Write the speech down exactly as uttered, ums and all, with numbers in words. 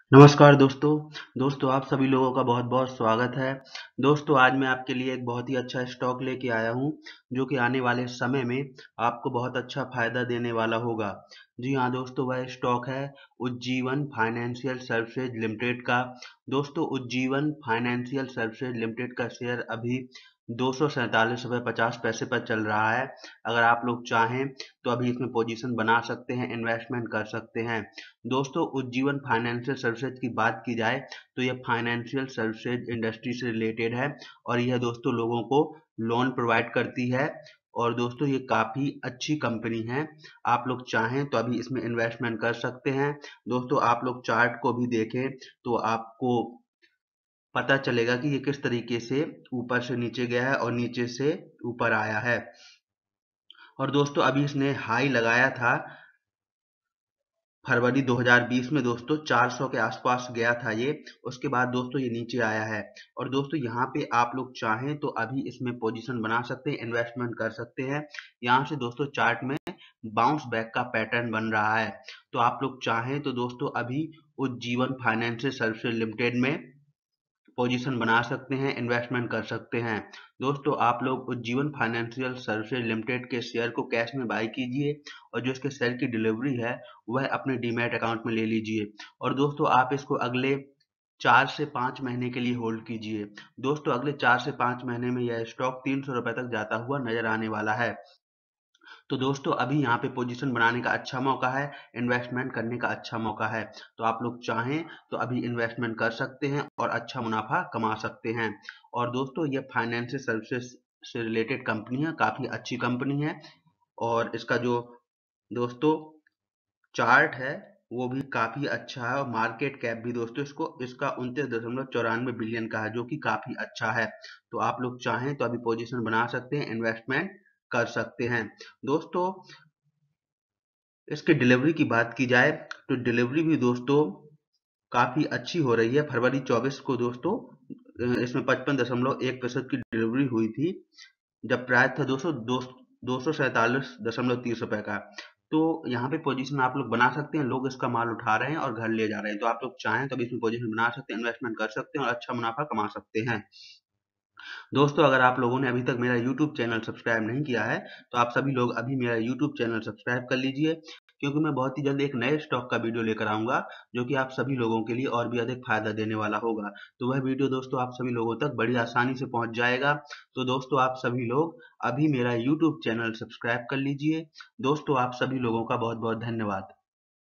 नमस्कार दोस्तों दोस्तों आप सभी लोगों का बहुत बहुत स्वागत है। दोस्तों आज मैं आपके लिए एक बहुत ही अच्छा स्टॉक लेके आया हूं जो कि आने वाले समय में आपको बहुत अच्छा फायदा देने वाला होगा। जी हाँ दोस्तों, वह स्टॉक है उज्जीवन फाइनेंशियल सर्विसेज लिमिटेड का। दोस्तों उज्जीवन फाइनेंशियल सर्विसेज लिमिटेड का शेयर अभी दो सौ सैंतालीस रुपये पचास पैसे पर चल रहा है। अगर आप लोग चाहें तो अभी इसमें पोजीशन बना सकते हैं, इन्वेस्टमेंट कर सकते हैं। दोस्तों उज्जीवन फाइनेंशियल सर्विसेज की बात की जाए तो यह फाइनेंशियल सर्विसेज इंडस्ट्री से रिलेटेड है और यह दोस्तों लोगों को लोन प्रोवाइड करती है। और दोस्तों ये काफी अच्छी कंपनी है, आप लोग चाहें तो अभी इसमें इन्वेस्टमेंट कर सकते हैं। दोस्तों आप लोग चार्ट को भी देखें तो आपको पता चलेगा कि ये किस तरीके से ऊपर से नीचे गया है और नीचे से ऊपर आया है। और दोस्तों अभी इसने हाई लगाया था फरवरी दो हज़ार बीस में दोस्तों चार सौ के आसपास गया था ये। उसके बाद दोस्तों ये नीचे आया है और दोस्तों यहाँ पे आप लोग चाहें तो अभी इसमें पोजीशन बना सकते हैं, इन्वेस्टमेंट कर सकते हैं। यहाँ से दोस्तों चार्ट में बाउंस बैक का पैटर्न बन रहा है, तो आप लोग चाहें तो दोस्तों अभी उज्जीवन फाइनेंशियल सर्विसेज लिमिटेड में पोजीशन बना सकते हैं, इन्वेस्टमेंट कर सकते हैं। दोस्तों आप लोग उज्जीवन फाइनेंशियल सर्विसेज लिमिटेड के शेयर को कैश में बाई कीजिए और जो इसके शेयर की डिलीवरी है वह अपने डीमैट अकाउंट में ले लीजिए। और दोस्तों आप इसको अगले चार से पाँच महीने के लिए होल्ड कीजिए। दोस्तों अगले चार से पाँच महीने में यह स्टॉक तीन सौ रुपए तक जाता हुआ नजर आने वाला है। तो दोस्तों अभी यहाँ पे पोजीशन बनाने का अच्छा मौका है, इन्वेस्टमेंट करने का अच्छा मौका है। तो आप लोग चाहें तो अभी इन्वेस्टमेंट कर सकते हैं और अच्छा मुनाफा कमा सकते हैं। और दोस्तों ये फाइनेंशियल सर्विसेज से रिलेटेड कंपनी है, काफी अच्छी कंपनी है। और इसका जो दोस्तों चार्ट है वो भी काफी अच्छा है और मार्केट कैप भी दोस्तों इसको इसका उनतीस दशमलव चौरानवे बिलियन का है, जो कि काफी अच्छा है। तो आप लोग चाहें तो अभी पोजीशन बना सकते हैं, इन्वेस्टमेंट कर सकते हैं। दोस्तों इसकी डिलीवरी की बात की जाए तो डिलीवरी भी दोस्तों काफी अच्छी हो रही है। फरवरी चौबीस को दोस्तों अ, इसमें पचपन दशमलव एक प्रतिशत की डिलीवरी हुई थी, जब प्राइस था दोस्तों दो दो सौ सैतालीस दशमलव तीस रुपए का। तो यहाँ पे पोजीशन आप लोग बना सकते हैं, लोग इसका माल उठा रहे हैं और घर ले जा रहे हैं। तो आप लोग चाहें तो अभी इसमें पोजीशन बना सकते हैं, इन्वेस्टमेंट कर सकते हैं और अच्छा मुनाफा कमा सकते हैं। दोस्तों अगर आप लोगों ने अभी तक मेरा यूट्यूब चैनल सब्सक्राइब नहीं किया है तो आप सभी लोग अभी मेरा यूट्यूब चैनल सब्सक्राइब कर लीजिए, क्योंकि मैं बहुत ही जल्द एक नए स्टॉक का वीडियो लेकर आऊंगा जो कि आप सभी लोगों के लिए और भी अधिक फायदा देने वाला होगा। तो वह वीडियो दोस्तों आप सभी लोगों तक बड़ी आसानी से पहुंच जाएगा। तो दोस्तों आप सभी लोग अभी मेरा यूट्यूब चैनल सब्सक्राइब कर लीजिए। दोस्तों आप सभी लोगों का बहुत बहुत धन्यवाद।